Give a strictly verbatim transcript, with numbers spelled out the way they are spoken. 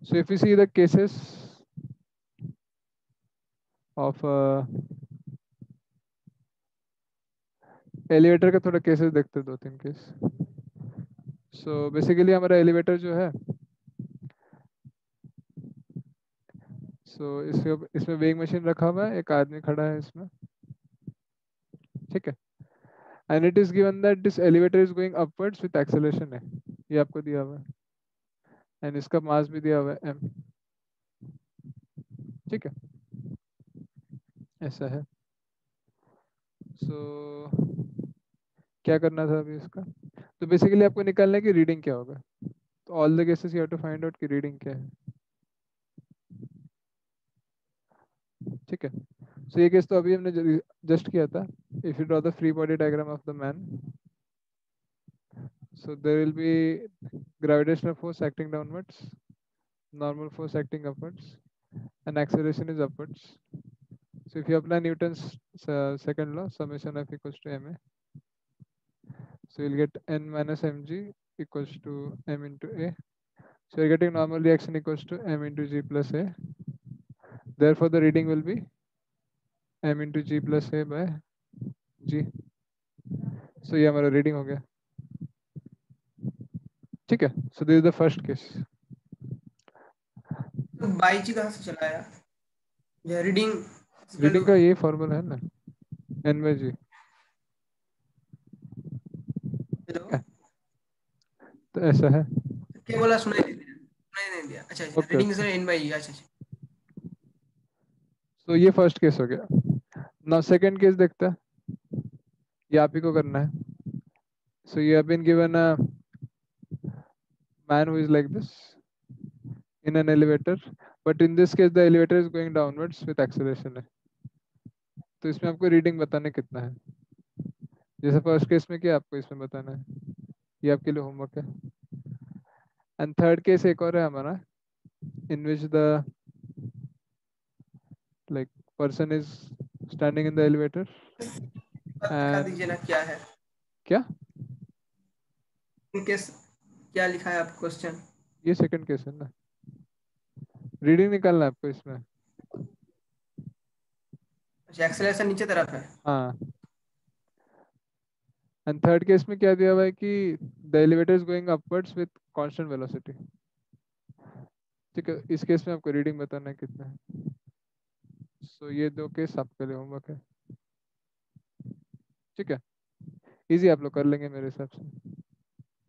So if you see the cases of elevator का थोड़ा cases देखते हैं, दो तीन केस। सो बेसिकली हमारा एलिवेटर जो है, सो so इसके इसमें वेइंग मशीन रखा हुआ है, एक आदमी खड़ा है इसमें, ठीक है। And it is given that this elevator is going upwards with acceleration है, ये आपको दिया हुआ है। एंड इसका मास भी दिया हुआ है एम, ठीक है, ऐसा है। सो so, क्या करना था अभी इसका, तो बेसिकली आपको निकालना है कि रीडिंग क्या होगा। तो all the cases you have to find out कि रीडिंग क्या है, ठीक है। सो ये केस तो अभी हमने जस्ट किया था। If you draw the free body diagram of the man, so there will be gravitational force acting downwards, normal force acting upwards, and acceleration is upwards. So if you apply Newton's uh, second law, summation F equals to ma, so you'll get n minus mg equals to m into a. So you're getting normal reaction equals to m into g plus a. Therefore the reading will be m into g plus a by g. So ये हमारा reading हो गया, ठीक है। So this is the first case. तो by g कहाँ से चला आया? ये रीडिंग रीडिंग का ये फॉर्मूला है ना, n by g, हेलो, ठीक है। तो ऐसा है, क्या बोला? सुनाई नहीं दिया, सुनाई नहीं दिया। अच्छा अच्छा, ओके रीडिंग ओके। से एन बाई। अच्छा अच्छा। तो ये फर्स्ट केस हो गया। नाउ सेकंड केस देखते हैं, ये आप ही को करना है। So you have been given a man who is like this in an elevator, but in this case the elevator is going downwards with acceleration है। तो इसमें आपको रीडिंग बताना कितना है, जैसे फर्स्ट केस में किया आपको इसमें बताना है, ये आपके लिए होमवर्क है। एंड थर्ड केस एक और है हमारा, in which the like person is standing in the elevator बात दिखा दीजिए एंड ना, क्या है क्या, केस? क्या लिखा है आप क्वेश्चन? ये सेकंड केस है ना, रीडिंग निकालना है आपको इसमें। अच्छा, एक्सेलरेशन नीचे तरफ है। हाँ, एंड थर्ड केस में क्या दिया हुआ है कि the elevator is going upwards with constant velocity, ठीक है। इस केस में आपको रीडिंग बताना है कितना है। सो ये दो केस आपके लिए होमवर्क है, ठीक है। इजी आप लोग कर लेंगे मेरे हिसाब से।